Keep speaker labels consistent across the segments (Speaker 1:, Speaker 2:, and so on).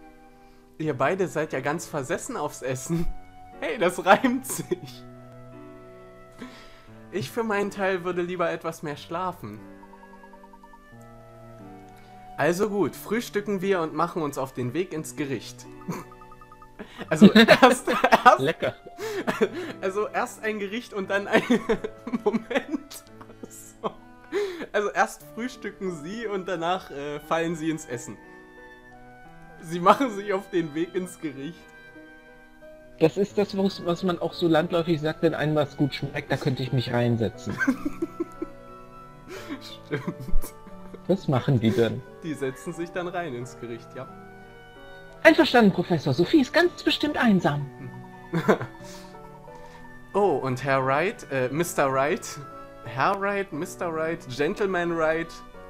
Speaker 1: Ihr beide seid ja ganz versessen aufs Essen. Hey, das reimt sich. Ich für meinen Teil würde lieber etwas mehr schlafen. Also gut, frühstücken wir und machen uns auf den Weg ins Gericht. Also
Speaker 2: Lecker.
Speaker 1: erst ein Gericht und dann ein... Moment. So. Also erst frühstücken sie und danach fallen sie ins Essen. Sie machen sich auf den Weg ins Gericht.
Speaker 2: Das ist das, was man auch so landläufig sagt, wenn einem was gut schmeckt, da könnte ich mich reinsetzen.
Speaker 1: Stimmt.
Speaker 2: Was machen die denn?
Speaker 1: Die setzen sich dann rein ins Gericht, ja.
Speaker 2: Einverstanden, Professor. Sophie ist ganz bestimmt einsam.
Speaker 1: Oh, und Herr Wright, Mr. Wright, Herr Wright, Mr. Wright, Gentleman Wright.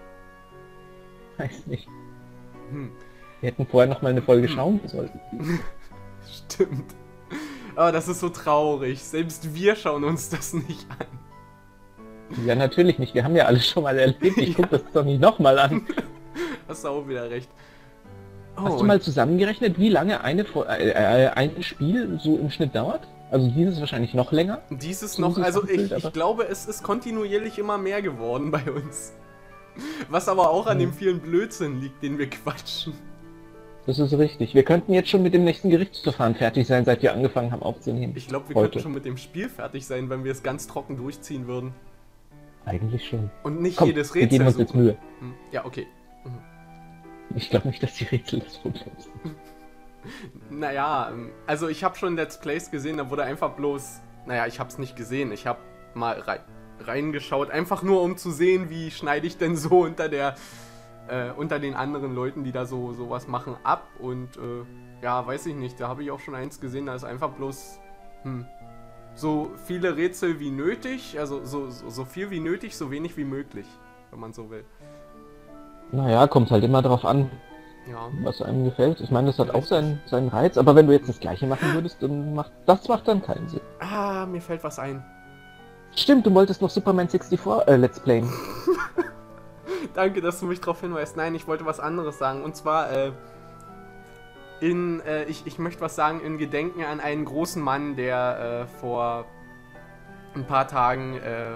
Speaker 2: Weiß nicht.
Speaker 1: Hm.
Speaker 2: Wir hätten vorher noch mal eine Folge schauen sollen.
Speaker 1: Stimmt. Aber das ist so traurig. Selbst wir schauen uns das nicht an.
Speaker 2: Ja, natürlich nicht. Wir haben ja alles schon mal erlebt. Ich guck das doch nicht nochmal an.
Speaker 1: Hast du auch wieder recht. Oh,
Speaker 2: Hast du mal zusammengerechnet, wie lange ein Spiel so im Schnitt dauert? Also dieses wahrscheinlich noch länger?
Speaker 1: dieses noch, also ich glaube, es ist kontinuierlich immer mehr geworden bei uns. Was aber auch an dem vielen Blödsinn liegt, den wir quatschen.
Speaker 2: Das ist richtig. Wir könnten jetzt schon mit dem nächsten Gerichtsverfahren fertig sein, seit wir angefangen haben aufzunehmen.
Speaker 1: Ich glaube, wir könnten schon mit dem Spiel fertig sein, wenn wir es ganz trocken durchziehen würden.
Speaker 2: Eigentlich schon.
Speaker 1: Und nicht
Speaker 2: Komm,
Speaker 1: jedes
Speaker 2: wir
Speaker 1: Rätsel
Speaker 2: geben uns jetzt Mühe.
Speaker 1: Ja, okay.
Speaker 2: Ich glaube nicht, dass die Rätsel das Problem sind.
Speaker 1: Naja, also ich habe schon Let's Plays gesehen, da wurde einfach bloß... Naja, ich habe es nicht gesehen, ich habe mal reingeschaut, einfach nur um zu sehen, wie schneide ich denn so unter den anderen Leuten, die da sowas machen, ab. Und ja, weiß ich nicht, da habe ich auch schon eins gesehen, da ist einfach bloß so viele Rätsel wie nötig, also so viel wie nötig, so wenig wie möglich, wenn man so will.
Speaker 2: Naja, kommt halt immer drauf an,
Speaker 1: Ja.
Speaker 2: was einem gefällt. Ich meine, das hat auch seinen Reiz, aber wenn du jetzt das gleiche machen würdest, dann macht dann keinen Sinn.
Speaker 1: Ah, mir fällt was ein.
Speaker 2: Stimmt, du wolltest noch Superman 64 Let's Playen.
Speaker 1: Danke, dass du mich darauf hinweist. Nein, ich wollte was anderes sagen. Und zwar, ich möchte was sagen in Gedenken an einen großen Mann, der vor ein paar Tagen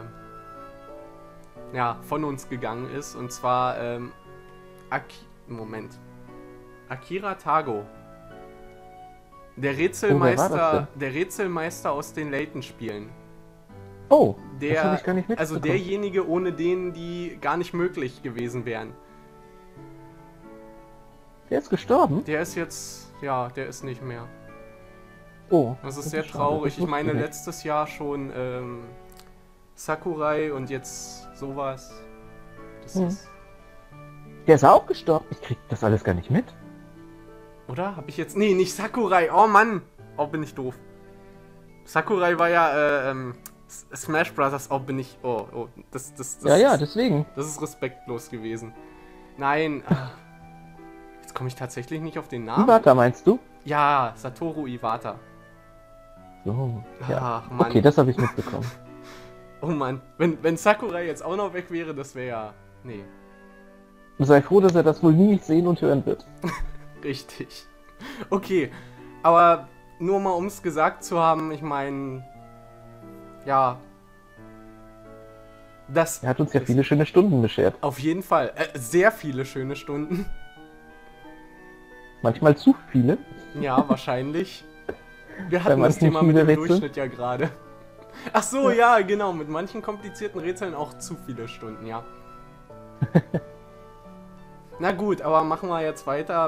Speaker 1: ja, von uns gegangen ist. Und zwar Akira Tago. Der Rätselmeister aus den Layton-Spielen.
Speaker 2: Oh, das habe ich gar nicht mitbekommen.
Speaker 1: Also derjenige, ohne den die gar nicht möglich gewesen wären.
Speaker 2: Der ist gestorben?
Speaker 1: Der ist jetzt, ja, der ist nicht mehr.
Speaker 2: Oh.
Speaker 1: Das ist sehr traurig. Ich meine, letztes Jahr schon Sakurai und jetzt sowas. Das ist...
Speaker 2: Der ist auch gestorben. Ich krieg das alles gar nicht mit.
Speaker 1: Oder? Hab ich jetzt... Nee, nicht Sakurai. Oh Mann. Oh, bin ich doof. Sakurai war ja, Smash Brothers. Oh, bin ich... Oh, das
Speaker 2: Ja, deswegen.
Speaker 1: Das ist respektlos gewesen. Nein. Jetzt komme ich tatsächlich nicht auf den Namen.
Speaker 2: Iwata meinst du?
Speaker 1: Ja, Satoru Iwata.
Speaker 2: So, ja.
Speaker 1: Ach, Mann.
Speaker 2: Okay, das habe ich mitbekommen.
Speaker 1: Oh Mann. Wenn Sakurai jetzt auch noch weg wäre, das wäre ja... Nee.
Speaker 2: Sei froh, dass er das wohl nie sehen und hören wird.
Speaker 1: Richtig. Okay, aber nur mal um es gesagt zu haben, ich meine, ja, das...
Speaker 2: Er hat uns ja viele schöne Stunden beschert.
Speaker 1: Auf jeden Fall, sehr viele schöne Stunden.
Speaker 2: Manchmal zu viele.
Speaker 1: Ja, wahrscheinlich. Wir hatten das Thema mit dem Durchschnitt ja gerade. Ach so, ja, genau, mit manchen komplizierten Rätseln auch zu viele Stunden, ja. Na gut, aber machen wir jetzt weiter.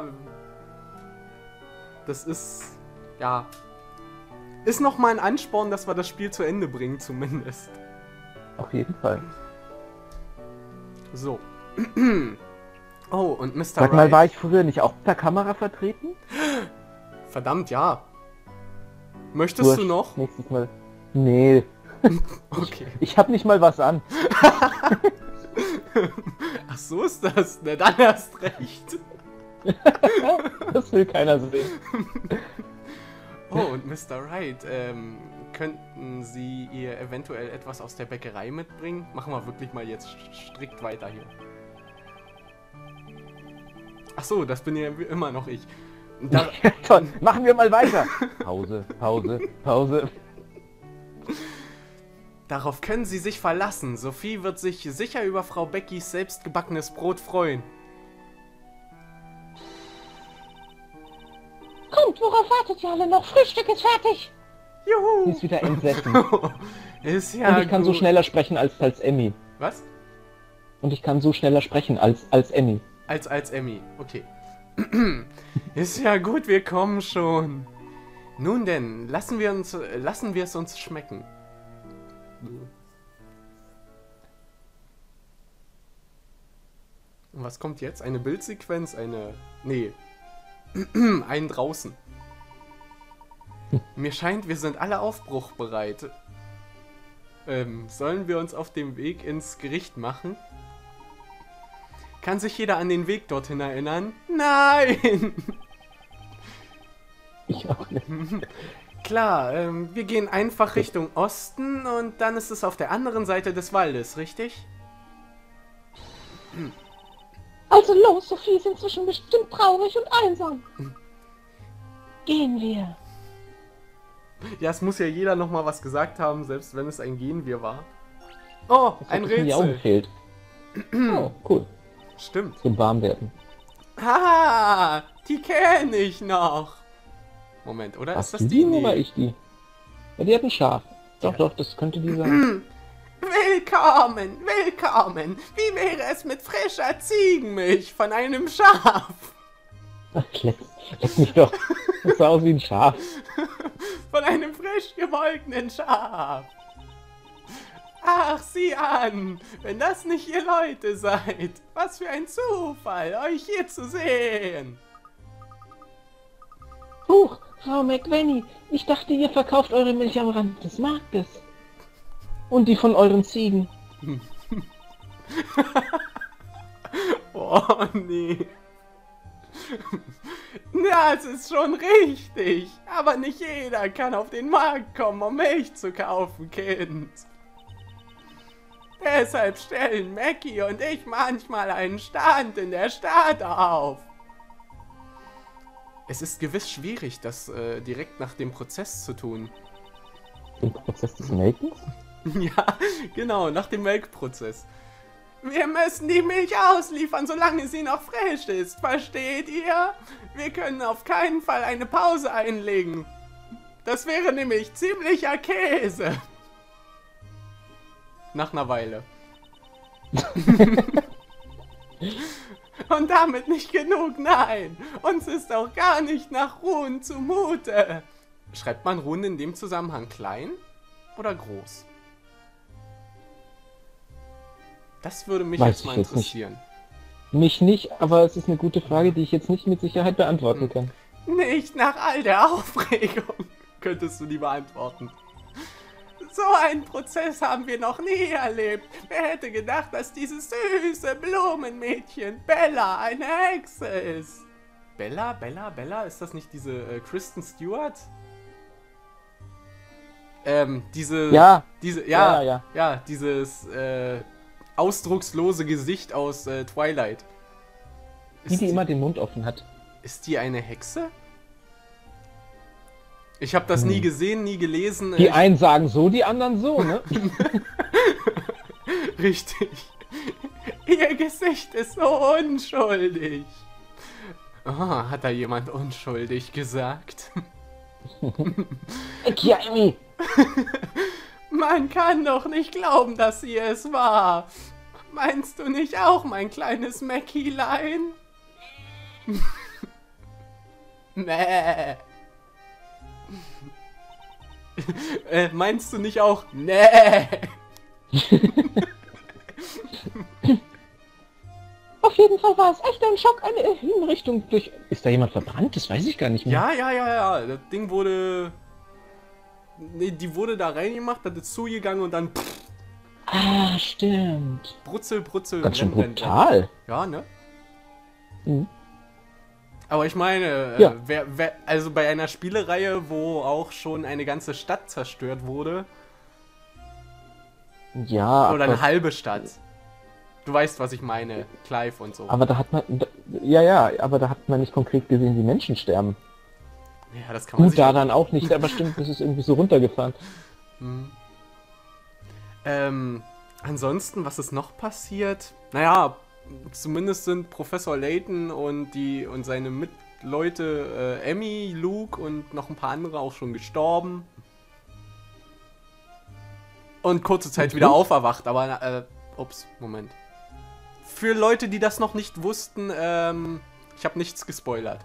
Speaker 1: Das ist, ja, ist nochmal ein Ansporn, dass wir das Spiel zu Ende bringen, zumindest.
Speaker 2: Auf jeden Fall.
Speaker 1: So. Oh, und Mr.
Speaker 2: Sag mal, war ich früher nicht auch per Kamera vertreten?
Speaker 1: Verdammt, ja. Möchtest du noch?
Speaker 2: Nächstes Mal. Nee.
Speaker 1: Okay.
Speaker 2: Ich hab nicht mal was an.
Speaker 1: Ach so ist das. Na dann erst recht.
Speaker 2: Das will keiner sehen.
Speaker 1: Oh, und Mr. Wright, könnten Sie ihr eventuell etwas aus der Bäckerei mitbringen? Machen wir wirklich mal jetzt strikt weiter hier. Ach so, das bin ja immer noch ich. Da,
Speaker 2: Toll, machen wir mal weiter. Pause, Pause, Pause.
Speaker 1: darauf können Sie sich verlassen. Sophie wird sich sicher über Frau Beckys selbstgebackenes Brot freuen.
Speaker 3: Kommt, worauf wartet ihr alle noch? Frühstück ist fertig.
Speaker 2: Sie
Speaker 1: Juhu!
Speaker 2: ist wieder entsessen.
Speaker 1: Ist ja
Speaker 2: Und ich kann so
Speaker 1: gut.
Speaker 2: schneller sprechen als Emmy.
Speaker 1: Was?
Speaker 2: Und ich kann so schneller sprechen als Emmy.
Speaker 1: Als Emmy, okay. Ist ja gut, wir kommen schon. Nun denn, lassen wir es uns schmecken. Und was kommt jetzt? Eine Bildsequenz? Nee. Einen draußen. Mir scheint, wir sind alle aufbruchbereit. Sollen wir uns auf dem Weg ins Gericht machen? Kann sich jeder an den Weg dorthin erinnern? Nein!
Speaker 2: Ich auch nicht.
Speaker 1: Klar, wir gehen einfach Richtung Osten und dann ist es auf der anderen Seite des Waldes, richtig?
Speaker 3: Also los, Sophie ist inzwischen bestimmt traurig und einsam. Gehen wir.
Speaker 1: Ja, es muss ja jeder nochmal was gesagt haben, selbst wenn es ein Gehen wir war. Oh, ein
Speaker 2: Das hat mir auch
Speaker 1: Rätsel.
Speaker 2: gefehlt. Oh, cool.
Speaker 1: Stimmt.
Speaker 2: Zum warm werden.
Speaker 1: Haha, die kenne ich noch. Moment, oder?
Speaker 2: Hast
Speaker 1: ist
Speaker 2: du
Speaker 1: das
Speaker 2: die
Speaker 1: die?
Speaker 2: oder
Speaker 1: Nee.
Speaker 2: ich die? Ja, die hat ein Schaf. Doch, doch, das könnte die sein.
Speaker 1: Willkommen, willkommen. Wie wäre es mit frischer Ziegenmilch von einem Schaf?
Speaker 2: Ach, leck mich doch. Das sah aus wie ein Schaf.
Speaker 1: Von einem frisch gemolkenen Schaf. Ach, sieh an, wenn das nicht ihr Leute seid. Was für ein Zufall, euch hier zu sehen.
Speaker 3: Huch, Frau McVenny, ich dachte, ihr verkauft eure Milch am Rand des Marktes.
Speaker 2: Und die von euren Ziegen.
Speaker 1: Oh, nee. Das ist schon richtig. Aber nicht jeder kann auf den Markt kommen, um Milch zu kaufen, Kind. Deshalb stellen Mackie und ich manchmal einen Stand in der Stadt auf. Es ist gewiss schwierig, das direkt nach dem Prozess zu tun.
Speaker 2: Den Prozess des Melkens?
Speaker 1: Ja, genau, nach dem Melkprozess. Wir müssen die Milch ausliefern, solange sie noch frisch ist, versteht ihr? Wir können auf keinen Fall eine Pause einlegen. Das wäre nämlich ziemlicher Käse. Nach einer Weile. Und damit nicht genug, nein. Uns ist auch gar nicht nach Ruhen zumute. Schreibt man Ruhen in dem Zusammenhang klein oder groß? Das würde mich
Speaker 2: Weiß
Speaker 1: jetzt
Speaker 2: ich
Speaker 1: mal
Speaker 2: jetzt nicht.
Speaker 1: interessieren.
Speaker 2: Mich nicht, aber es ist eine gute Frage, die ich jetzt nicht mit Sicherheit beantworten kann.
Speaker 1: Nicht nach all der Aufregung, könntest du die beantworten. So einen Prozess haben wir noch nie erlebt. Wer hätte gedacht, dass dieses süße Blumenmädchen Bella eine Hexe ist? Bella? Bella? Ist das nicht diese Kristen Stewart?
Speaker 2: Ja.
Speaker 1: Ja, dieses ausdruckslose Gesicht aus Twilight.
Speaker 2: Die immer den Mund offen hat.
Speaker 1: Ist die eine Hexe? Ich habe das nie gesehen, nie gelesen.
Speaker 2: Die einen sagen so, die anderen so, ne?
Speaker 1: Richtig. Ihr Gesicht ist so unschuldig. Ah, hat da jemand unschuldig gesagt?
Speaker 2: Ja, Emmy!
Speaker 1: Man kann doch nicht glauben, dass sie es war. Meinst du nicht auch, mein kleines Mackielein? Nee. Meinst du nicht auch? Nee.
Speaker 3: Auf jeden Fall war es echt ein Schock, eine
Speaker 2: Hinrichtung durch... Ist da jemand verbrannt? Das weiß ich gar nicht mehr.
Speaker 1: Ja. Das Ding wurde... Nee, die wurde da reingemacht, das ist zugegangen und dann...
Speaker 2: Ah, stimmt.
Speaker 1: Brutzel.
Speaker 2: Ganz schön
Speaker 1: brenn.
Speaker 2: brutal.
Speaker 1: Ja, ne?
Speaker 2: Mhm.
Speaker 1: Aber ich meine,
Speaker 2: Ja.
Speaker 1: also bei einer Spielereihe, wo auch schon eine ganze Stadt zerstört wurde,
Speaker 2: Ja,
Speaker 1: oder
Speaker 2: aber
Speaker 1: eine halbe Stadt, Du weißt, was ich meine. Clive und so.
Speaker 2: Aber da hat man... Ja, aber da hat man nicht konkret gesehen, wie Menschen sterben.
Speaker 1: Ja, das kann man
Speaker 2: Gut, da dann auch nicht, aber stimmt, das ist irgendwie so runtergefahren.
Speaker 1: Ansonsten, was ist noch passiert? Naja, zumindest sind Professor Layton und seine Mitleute Emmy, Luke und noch ein paar andere auch schon gestorben. Und kurze Zeit wieder auferwacht, aber ups, Moment. Für Leute, die das noch nicht wussten, ich habe nichts gespoilert.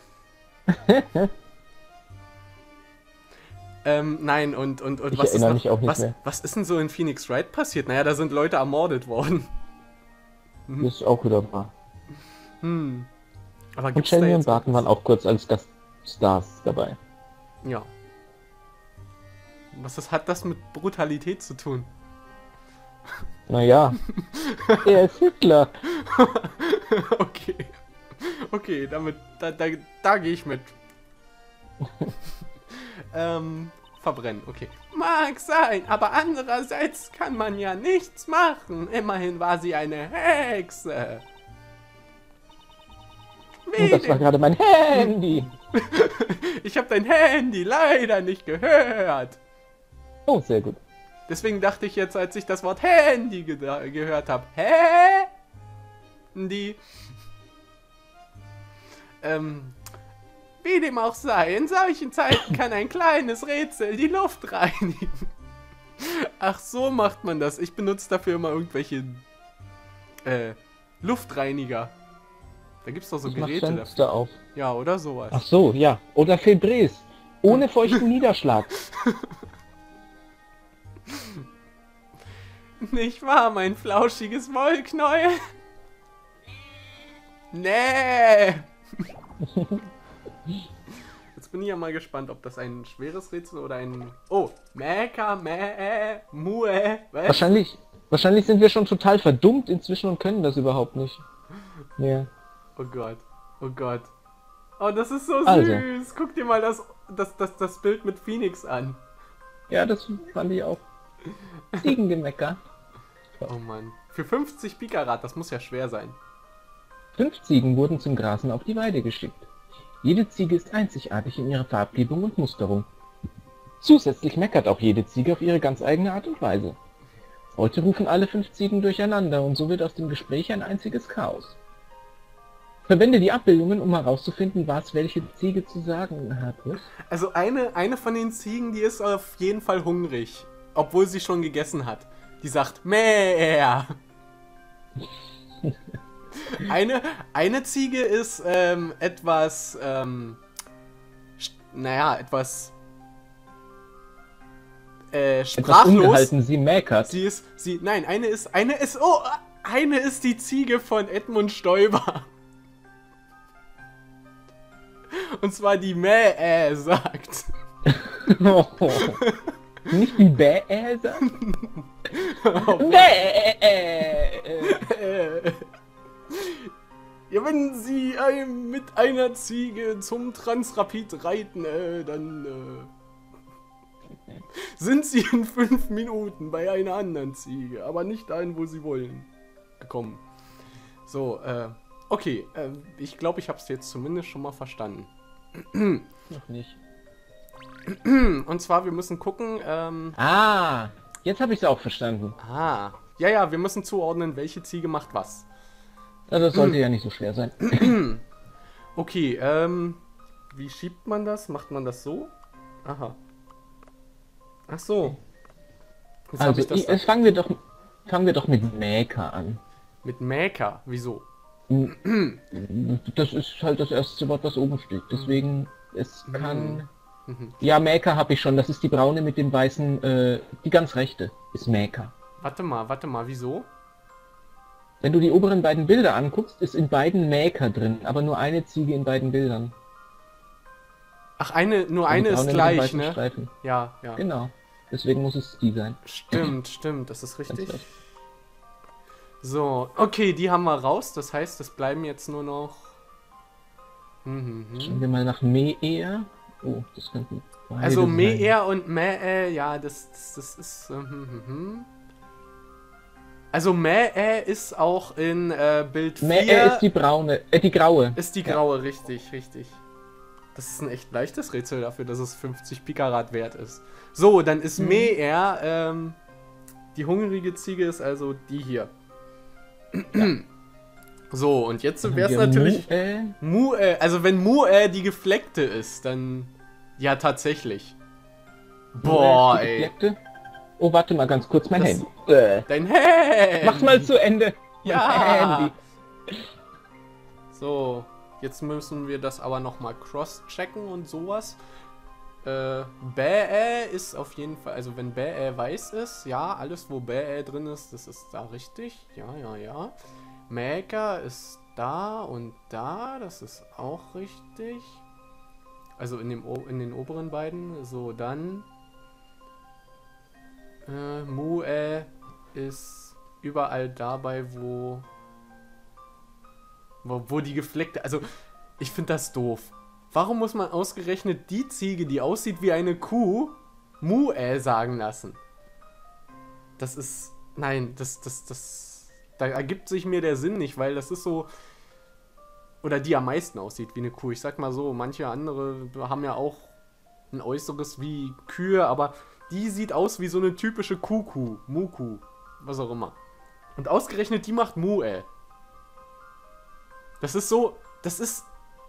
Speaker 1: Nein, und
Speaker 2: Ich
Speaker 1: was ist
Speaker 2: erinnere
Speaker 1: noch,
Speaker 2: mich auch nicht mehr.
Speaker 1: was ist denn so in Phoenix Wright passiert? Naja, da sind Leute ermordet worden.
Speaker 2: Das ist auch wieder wahr.
Speaker 1: Aber
Speaker 2: Und
Speaker 1: gibt's da
Speaker 2: Shelby und
Speaker 1: jetzt
Speaker 2: Barton waren auch kurz als Gaststars dabei.
Speaker 1: Ja. Hat das mit Brutalität zu tun?
Speaker 2: Naja, er ist Hitler.
Speaker 1: Okay. Okay, da gehe ich mit. Verbrennen, okay. Mag sein, aber andererseits kann man ja nichts machen. Immerhin war sie eine Hexe.
Speaker 2: Und das war gerade mein Handy.
Speaker 1: Ich habe dein Handy leider nicht gehört.
Speaker 2: Oh, sehr gut.
Speaker 1: Deswegen dachte ich jetzt, als ich das Wort Handy gehört habe. Hä? Die. Wie dem auch sei, in solchen Zeiten kann ein kleines Rätsel die Luft reinigen. Ach, so macht man das. Ich benutze dafür immer irgendwelche Luftreiniger. Da gibt's doch so
Speaker 2: Ich mach
Speaker 1: Geräte
Speaker 2: Fenster
Speaker 1: dafür.
Speaker 2: auf.
Speaker 1: Ja, oder sowas.
Speaker 2: Ach so, ja. Oder Febreze. Ohne feuchten Niederschlag.
Speaker 1: Nicht wahr, mein flauschiges Wollknäuel? Nee! Jetzt bin ich ja mal gespannt, ob das ein schweres Rätsel oder ein... Oh, Mäka, Mue, was?
Speaker 2: Wahrscheinlich sind wir schon total verdummt inzwischen und können das überhaupt nicht. Ja.
Speaker 1: Oh Gott, oh Gott. Oh, das ist so
Speaker 2: Also.
Speaker 1: süß. Guck dir mal das Bild mit Phoenix an.
Speaker 2: Ja, das fand ich auch. Ziegengemecker.
Speaker 1: Oh Mann. Für 50 Pikarat, das muss ja schwer sein.
Speaker 2: 5 Ziegen wurden zum Grasen auf die Weide geschickt. Jede Ziege ist einzigartig in ihrer Farbgebung und Musterung. Zusätzlich meckert auch jede Ziege auf ihre ganz eigene Art und Weise. Heute rufen alle 5 Ziegen durcheinander und so wird aus dem Gespräch ein einziges Chaos. Verwende die Abbildungen, um herauszufinden, was welche Ziege zu sagen hat.
Speaker 1: Also eine von den Ziegen, die ist auf jeden Fall hungrig. Obwohl sie schon gegessen hat. Die sagt, mehr. Eine Ziege ist etwas, etwas
Speaker 2: Etwas
Speaker 1: sprachlos.
Speaker 2: ungehalten, sie meckert.
Speaker 1: Eine ist die Ziege von Edmund Stoiber. Und zwar die Mäh sagt.
Speaker 2: Oh. Nicht die Bäh sagt?
Speaker 1: Ja, wenn Sie mit einer Ziege zum Transrapid reiten, dann sind Sie in 5 Minuten bei einer anderen Ziege, aber nicht dahin, wo Sie wollen, gekommen. So, okay, ich glaube, ich habe es jetzt zumindest schon mal verstanden.
Speaker 2: Noch nicht.
Speaker 1: Und zwar, wir müssen gucken,
Speaker 2: Jetzt habe ich es auch verstanden.
Speaker 1: ja, wir müssen zuordnen, welche Ziege macht was.
Speaker 2: Ja, das sollte ja nicht so schwer sein.
Speaker 1: Okay, wie schiebt man das? Macht man das so? Aha. Ach so. Jetzt hab
Speaker 2: Also,
Speaker 1: ich das
Speaker 2: fangen wir doch mit Mäker an.
Speaker 1: mit Mäker. Wieso?
Speaker 2: Das ist halt das erste Wort, was oben steht. Deswegen, es kann... Ja, Mäker habe ich schon. Das ist die braune mit dem weißen, die ganz rechte ist Mäker.
Speaker 1: Warte mal, wieso?
Speaker 2: Wenn du die oberen beiden Bilder anguckst, ist in beiden Mäker drin, aber nur eine Ziege in beiden Bildern.
Speaker 1: Ach, nur
Speaker 2: Die
Speaker 1: eine ist
Speaker 2: braune mit dem
Speaker 1: gleich,
Speaker 2: weißen
Speaker 1: ne?
Speaker 2: Streifen.
Speaker 1: Ja.
Speaker 2: Genau. Deswegen muss es die sein.
Speaker 1: Stimmt, das ist
Speaker 2: Ganz
Speaker 1: richtig.
Speaker 2: recht.
Speaker 1: So, okay, die haben wir raus. Das heißt, es bleiben jetzt nur noch...
Speaker 2: Schauen wir mal nach Mäher. Oh, das könnten beide
Speaker 1: Also
Speaker 2: sein.
Speaker 1: Mäher und Mäh, ja, das ist... Also Mäh ist auch in Bild 4.
Speaker 2: Mäh ist die braune, die graue.
Speaker 1: Ist die graue, richtig, richtig. Das ist ein echt leichtes Rätsel dafür, dass es 50 Pikarat wert ist. So, dann ist Mäh, die hungrige Ziege ist also die hier. So, und jetzt wäre es natürlich... also wenn Mu'ä die gefleckte ist, dann... Ja, tatsächlich. Boah, ey.
Speaker 2: Gefleckte? Oh, warte mal ganz kurz, mein
Speaker 1: Das-
Speaker 2: Handy.
Speaker 1: Dein Handy!
Speaker 2: Mach's mal zu Ende.
Speaker 1: Ja!
Speaker 2: Mein Handy.
Speaker 1: So, jetzt müssen wir das aber nochmal cross-checken und sowas. Bäh ist auf jeden Fall, also wenn Bäh weiß ist, ja, alles wo Bäh drin ist, das ist da richtig. Ja, ja, ja. Mäker ist da und da, das ist auch richtig. Also in den oberen beiden. So, dann Mu'ä ist überall dabei, wo die gefleckte... Also, ich finde das doof. Warum muss man ausgerechnet die Ziege, die aussieht wie eine Kuh, Mu'ä sagen lassen? Das ist... Nein, da ergibt sich mir der Sinn nicht, weil das ist so... Oder die am meisten aussieht wie eine Kuh. Ich sag mal so, manche andere haben ja auch ein Äußeres wie Kühe, aber die sieht aus wie so eine typische Kuhkuh, Muku, was auch immer. Und ausgerechnet die macht Mu'ä. Das ist so, das ist,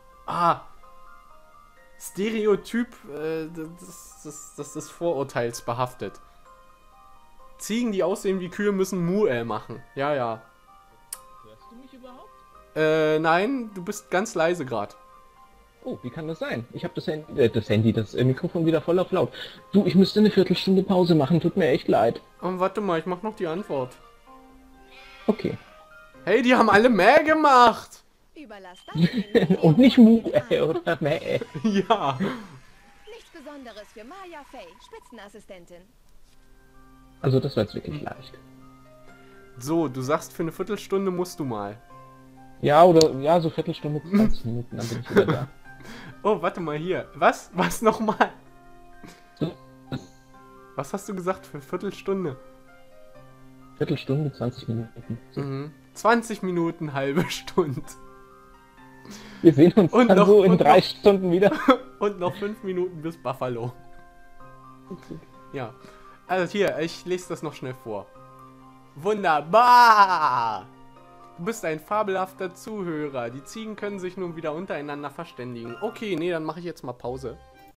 Speaker 1: Stereotyp, das ist vorurteilsbehaftet. Ziegen, die aussehen wie Kühe, müssen Mu'ä machen. Ja, ja.
Speaker 2: Hörst du mich überhaupt?
Speaker 1: Nein, du bist ganz leise gerade.
Speaker 2: Oh, wie kann das sein? Ich habe das Mikrofon wieder voll auf laut. Du, ich müsste eine Viertelstunde Pause machen, tut mir echt leid.
Speaker 1: Oh, warte mal, ich mach noch die Antwort.
Speaker 2: Okay.
Speaker 1: Hey, die haben alle mehr gemacht!
Speaker 4: Überlass das dem
Speaker 2: Und nicht Mu'ä oder Mäh.
Speaker 1: Ja.
Speaker 4: Nichts Besonderes für Maya Fey, Spitzenassistentin.
Speaker 2: Also das war jetzt wirklich leicht.
Speaker 1: So, du sagst, für eine Viertelstunde musst du mal.
Speaker 2: Ja, oder ja, so Viertelstunde, 20 Minuten, dann bin ich wieder da.
Speaker 1: Oh, warte mal hier. Was? Was nochmal?
Speaker 2: So,
Speaker 1: Was hast du gesagt für Viertelstunde?
Speaker 2: Viertelstunde, 20 Minuten. So.
Speaker 1: 20 Minuten, halbe Stunde.
Speaker 2: Wir sehen uns
Speaker 1: Und
Speaker 2: dann
Speaker 1: noch-
Speaker 2: so in
Speaker 1: und
Speaker 2: 3
Speaker 1: noch-
Speaker 2: Stunden wieder.
Speaker 1: Und noch 5 Minuten bis Buffalo. Ja. Also hier, ich lese das noch schnell vor. Wunderbar! Du bist ein fabelhafter Zuhörer. Die Ziegen können sich nun wieder untereinander verständigen. Okay, nee, dann mache ich jetzt mal Pause.